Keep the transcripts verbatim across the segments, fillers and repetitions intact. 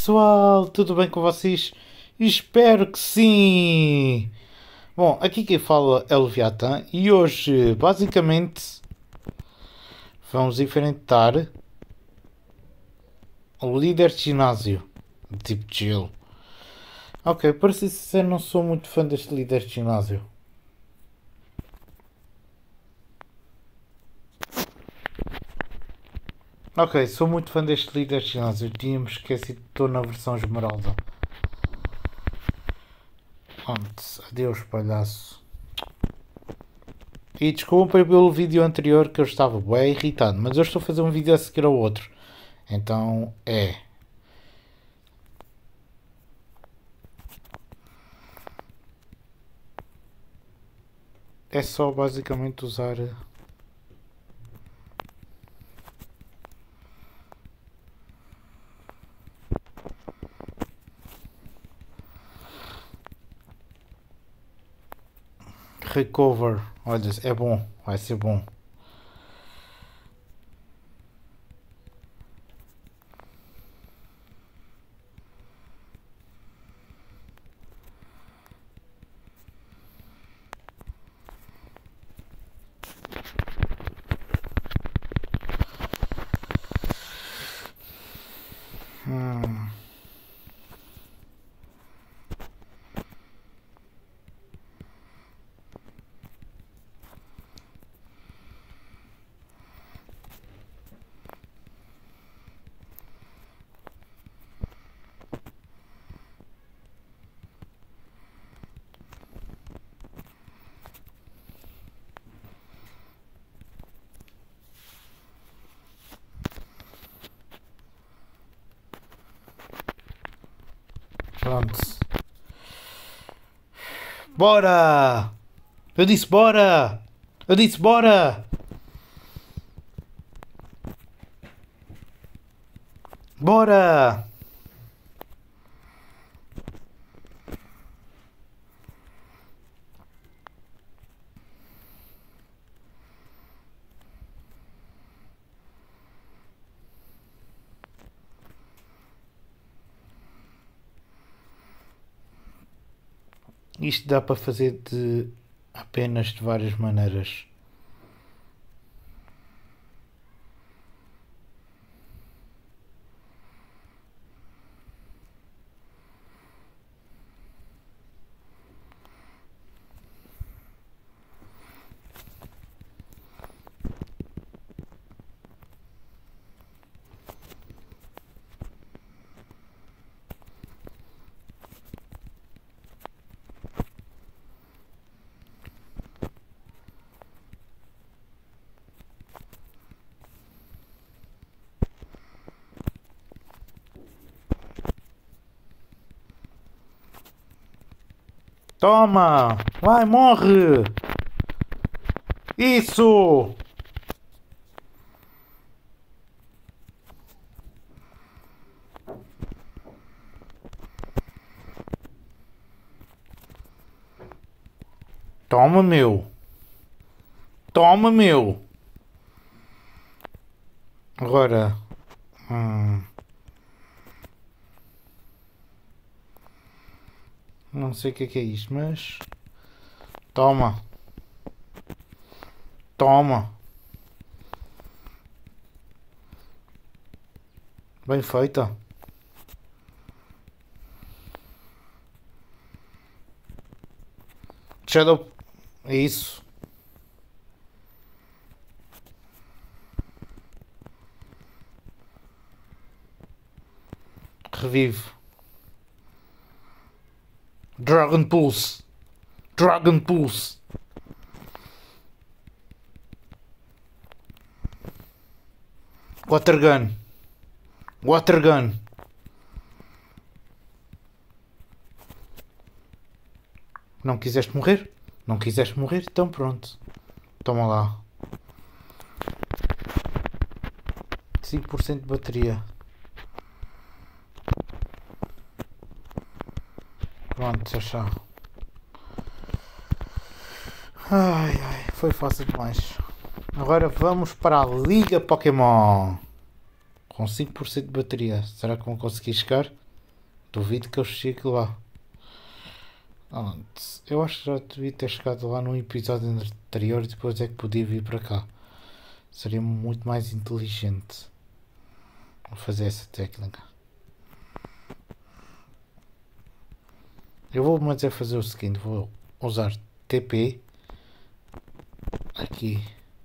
pessoal, tudo bem com vocês? Espero que sim! Bom, aqui quem fala é o Leviathan e hoje basicamente vamos enfrentar o líder de ginásio, tipo de gelo. Ok, para ser sincero, não sou muito fã deste líder de ginásio. Ok, sou muito fã deste líder de ginásio. Tínhamos esquecido que estou na versão esmeralda. Antes, adeus palhaço. E desculpem pelo vídeo anterior que eu estava bem irritado, mas eu estou a fazer um vídeo a seguir ao outro. Então é. É só basicamente usar. Recover. Olha, é bom. Vai ser bom. Hum. Pronto. Bora! Eu disse bora! Eu disse bora! Bora! Isto dá para fazer de apenas de várias maneiras. Toma! Vai, morre! Isso! Toma, meu! Toma, meu! Agora... Hum, não sei o que é que é isto, mas... Toma! Toma! Bem feita! Shadow... É isso! Revive! Dragon Pulse! Dragon Pulse! Water Gun! Water Gun! Não quiseste morrer? Não quiseste morrer? Então pronto. Toma lá. cinco por cento de bateria. Pronto, já está. Ai ai, foi fácil demais. Agora vamos para a Liga Pokémon. Com cinco por cento de bateria. Será que vão conseguir chegar? Duvido que eu chegue lá. Antes, eu acho que já devia ter chegado lá num episódio anterior e depois é que podia vir para cá. Seria muito mais inteligente fazer essa técnica. Eu vou mas é fazer o seguinte, vou usar T P aqui.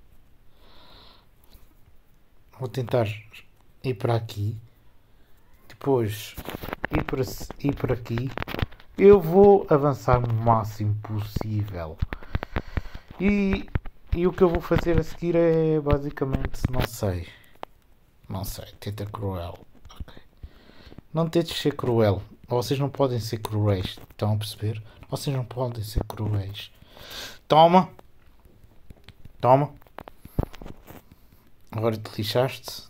Vou tentar ir para aqui. Depois ir para, ir para aqui. Eu vou avançar o máximo possível. E, e o que eu vou fazer a seguir é basicamente, não sei. Não sei, tenta cruel. Okay. Não tentes ser cruel. Vocês não podem ser cruéis. Estão a perceber? Vocês não podem ser cruéis. Toma. Toma. Agora te lixaste.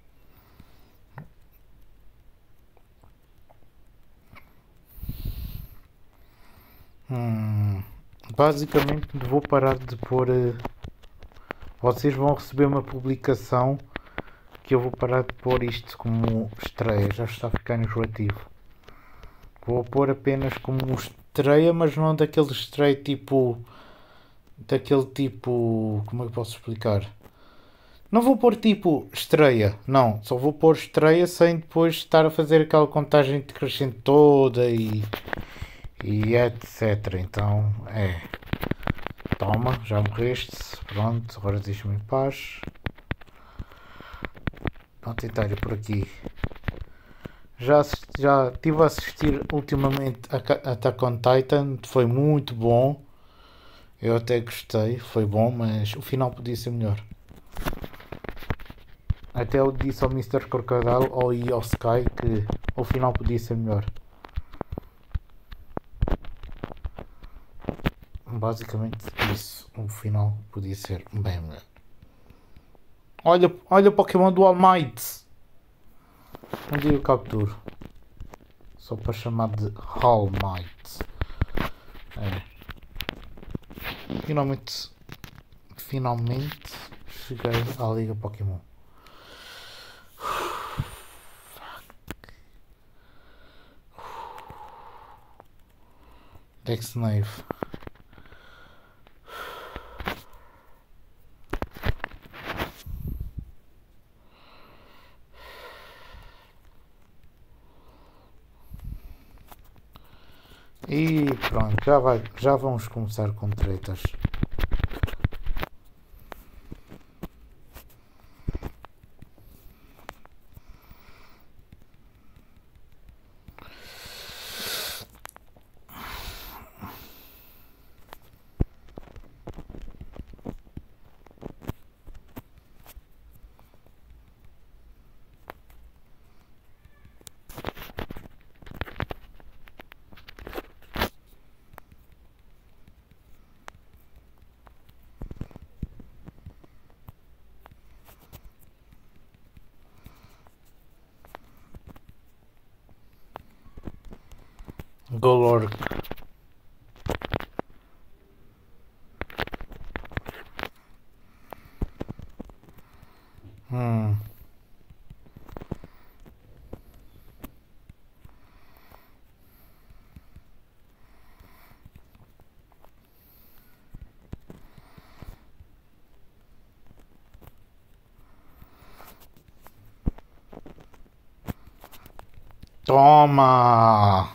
Hum, basicamente vou parar de pôr. Uh, vocês vão receber uma publicação que eu vou parar de pôr isto como estreia. Já está a ficar enjoativo. Vou pôr apenas como estreia, mas não daquele estreia tipo. Daquele tipo. Como é que posso explicar? Não vou pôr tipo estreia, não. Só vou pôr estreia sem depois estar a fazer aquela contagem decrescente toda e. E etc. Então é. Toma, já morreste. Pronto, agora deixa-me em paz. Vou tentar ir por aqui. Já, assisti, já estive a assistir ultimamente a Attack on Titan. Foi muito bom. Eu até gostei, foi bom, mas o final podia ser melhor. Até eu disse ao mister Crocodile ou ao Sky que o final podia ser melhor. Basicamente isso, o final podia ser bem melhor. Olha, olha o Pokémon do All Might. Um dia eu capturo. Só para chamar de All Might. É. Finalmente, finalmente cheguei à Liga Pokémon. Dexnave. E pronto, já, vai, já vamos começar com tretas. Golork. Hum. Toma!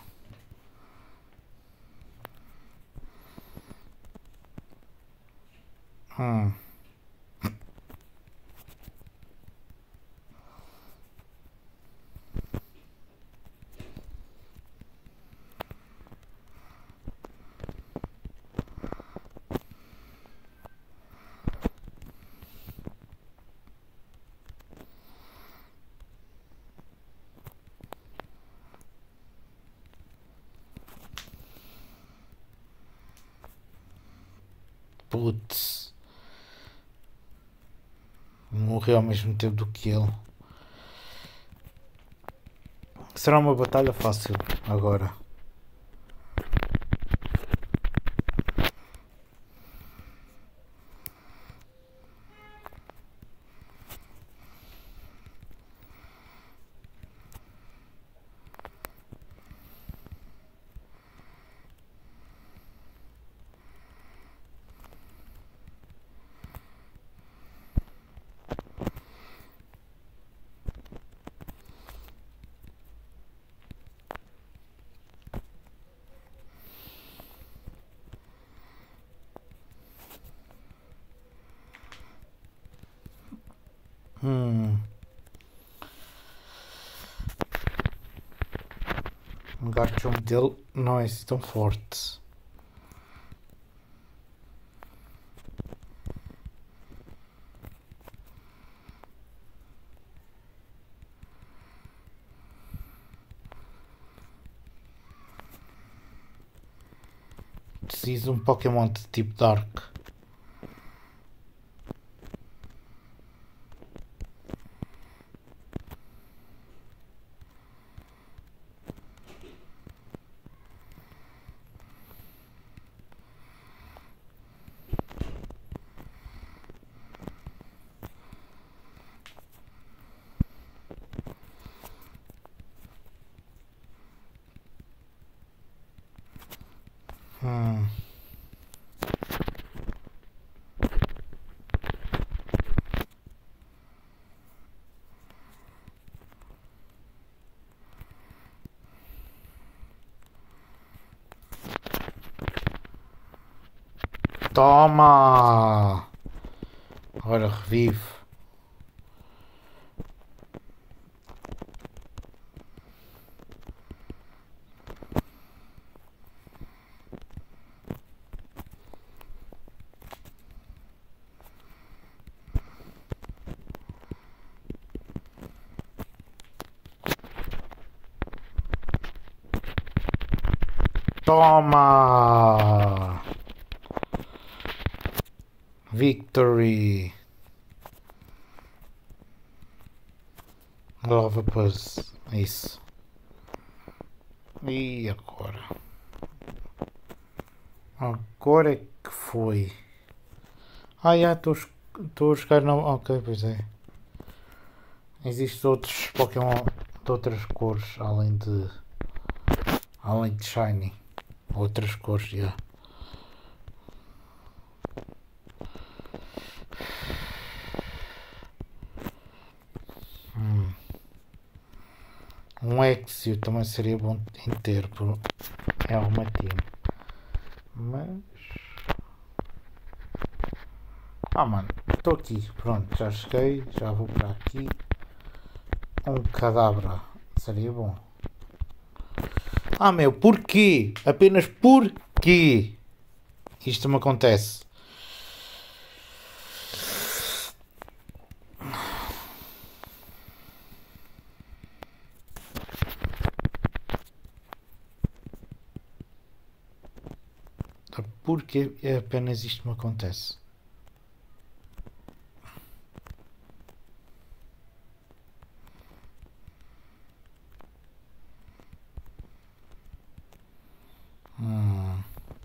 Hum. Putz. Morreu ao mesmo tempo do que ele. Será uma batalha fácil agora. O Garchomp dele não é assim tão forte. Preciso de um Pokémon de tipo Dark. Hum. Toma! Agora revive. Toma! Victory! Lava Puzz. Isso. E agora? Agora é que foi. Ah, já estou a jogar não. Ok, pois é. Existem outros Pokémon de outras cores além de. Além de Shiny. Outras cores, já. Hum. Um Exio também seria bom em ter por é uma team. Mas. Ah, mano, estou aqui. Pronto, já cheguei. Já vou para aqui. Um Kadabra seria bom. Ah, meu, porquê? Apenas porquê isto me acontece? Porquê apenas isto me acontece? Hum.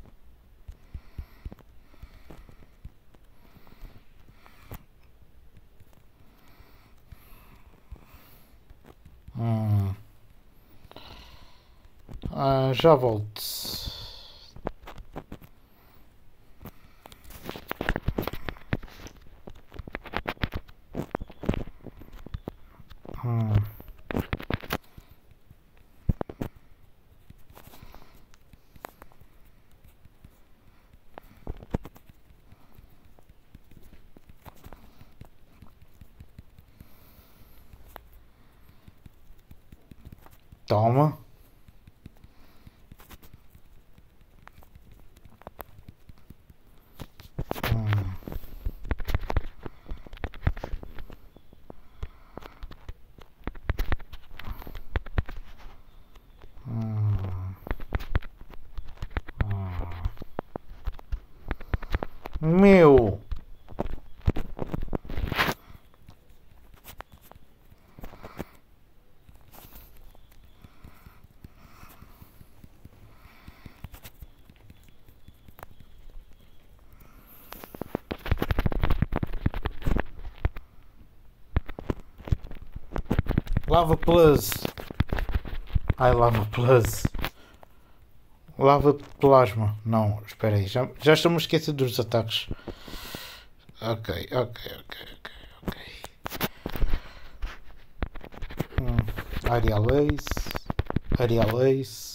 Hum. Ah, já volto. Hum. Toma. Hum. Hum. Hum. Meu. Lava Plus. Ai, Lava Plus. Lava Plasma. Não, espera aí. Já, já estamos esquecidos dos ataques. Ok, ok, ok, ok, ok. Hum. Aerial Ace. Aerial Ace.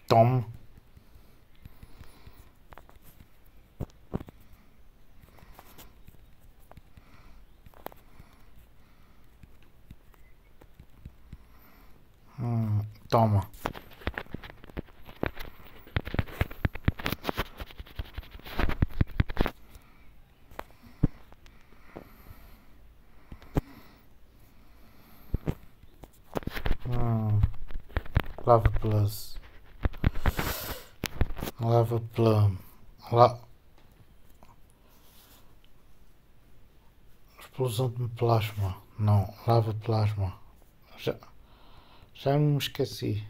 Toma. Hum, toma. Hum, Lava Plus. Lava Plum. La... Explosão de plasma. Não, lava plasma. Já, já me esqueci.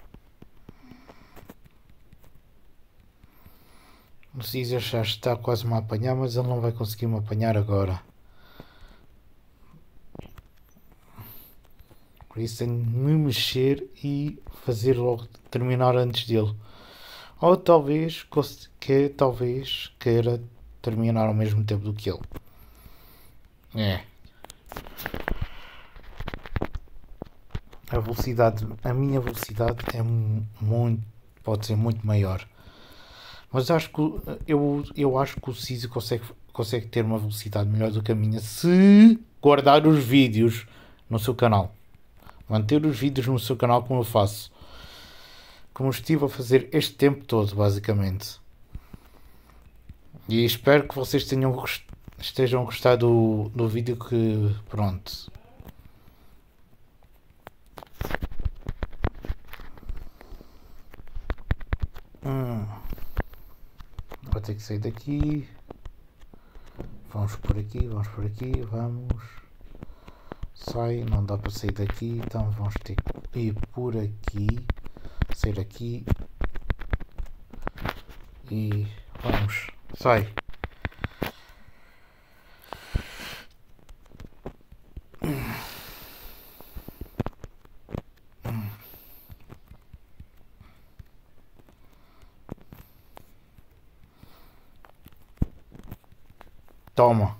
O Caesar já está quase a apanhar, mas ele não vai conseguir me apanhar agora. Por isso tenho de me mexer e fazer logo terminar antes dele. Ou talvez que talvez queira terminar ao mesmo tempo do que ele. É. A velocidade, a minha velocidade é muito, pode ser muito maior. Mas acho que eu, eu acho que o Caesar consegue, consegue ter uma velocidade melhor do que a minha se guardar os vídeos no seu canal. Manter os vídeos no seu canal como eu faço. Como estive a fazer este tempo todo, basicamente. E espero que vocês tenham, estejam gostado do, do vídeo que, pronto. Hum. Vou ter que sair daqui. Vamos por aqui, vamos por aqui, vamos. Sai, não dá para sair daqui, então vamos ter que ir por aqui. Sair aqui. E vamos. Sai. Toma.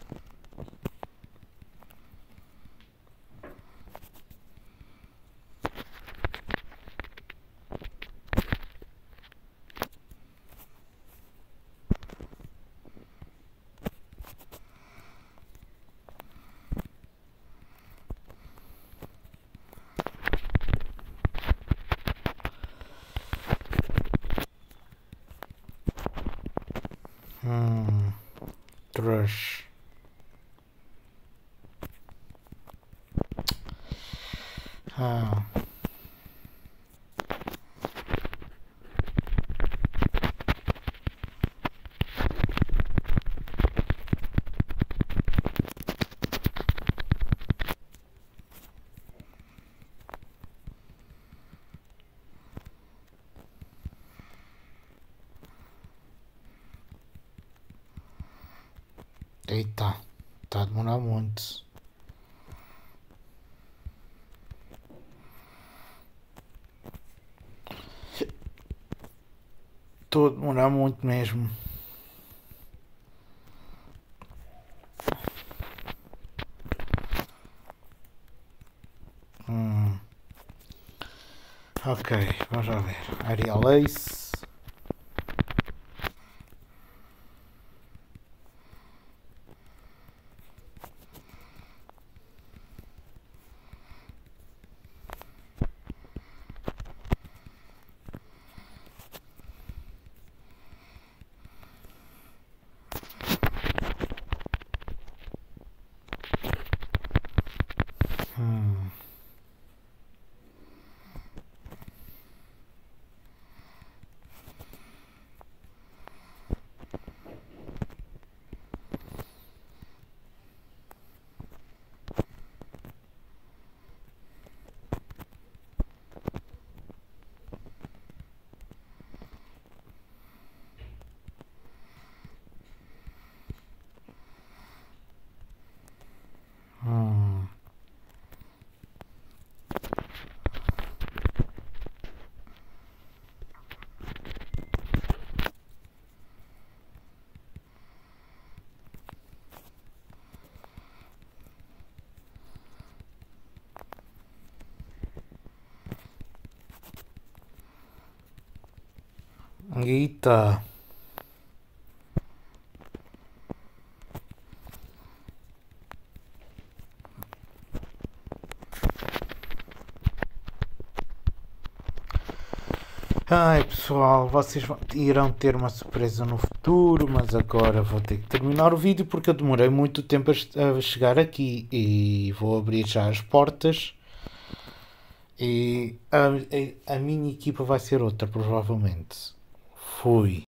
Hum. Trash. Ah. Eita, está a demorar muito. Estou a demorar muito mesmo. Hum. Ok, vamos lá ver. Arial Ace. Hum. Eita. Ai pessoal, vocês vão- irão ter uma surpresa no futuro, mas agora vou ter que terminar o vídeo porque eu demorei muito tempo a, che- a chegar aqui e vou abrir já as portas e a, a, a minha equipa vai ser outra provavelmente. Fui.